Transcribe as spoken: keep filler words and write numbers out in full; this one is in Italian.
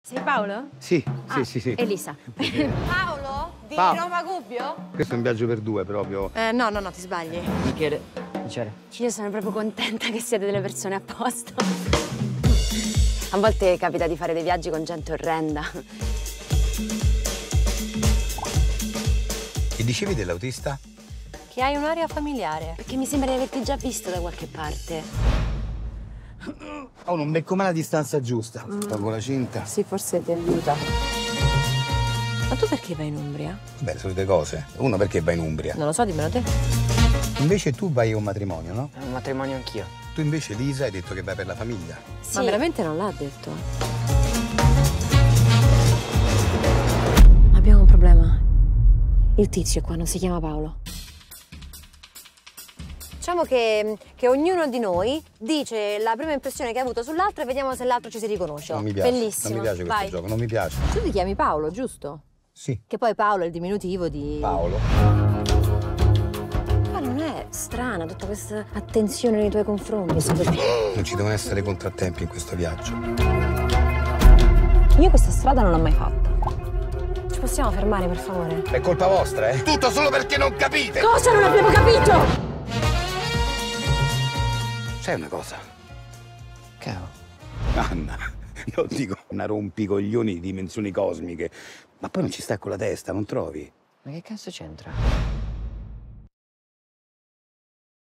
Sei Paolo? Sì, ah, sì, sì, sì. Elisa. Paolo? Di Pa Roma Gubbio? Questo è un viaggio per due proprio. Eh, no, no, no, ti sbagli. Bicchiere, bicchiere. Io sono proprio contenta che siete delle persone a posto. A volte capita di fare dei viaggi con gente orrenda. Che dicevi dell'autista? Che hai un'aria familiare. Perché mi sembra di averti già visto da qualche parte. Oh, non becco mai la distanza giusta. Mm. Tolgo la cinta. Sì, forse ti aiuta. Ma tu perché vai in Umbria? Beh, solite cose. Uno perché va in Umbria? Non lo so, dimmelo te. Invece tu vai a un matrimonio, no? Un matrimonio anch'io. Tu invece, Lisa, hai detto che vai per la famiglia. Sì. Ma veramente non l'ha detto? Abbiamo un problema. Il tizio qua non si chiama Paolo. Diciamo che, che ognuno di noi dice la prima impressione che ha avuto sull'altro e vediamo se l'altro ci si riconosce. Non mi piace. Bellissimo. Non mi piace questo Vai. gioco, non mi piace. Tu ti chiami Paolo, giusto? Sì. Che poi Paolo è il diminutivo di... Paolo. Ma non è strana tutta questa attenzione nei tuoi confronti? Non ci devono essere contrattempi in questo viaggio. Io questa strada non l'ho mai fatta. Ci possiamo fermare, per favore? È colpa vostra, eh? Tutto solo perché non capite! Cosa non abbiamo capito? Sai una cosa? Che ho? Anna, io dico una rompicoglioni di dimensioni cosmiche, ma poi non ci sta con la testa, non trovi? Ma che cazzo c'entra?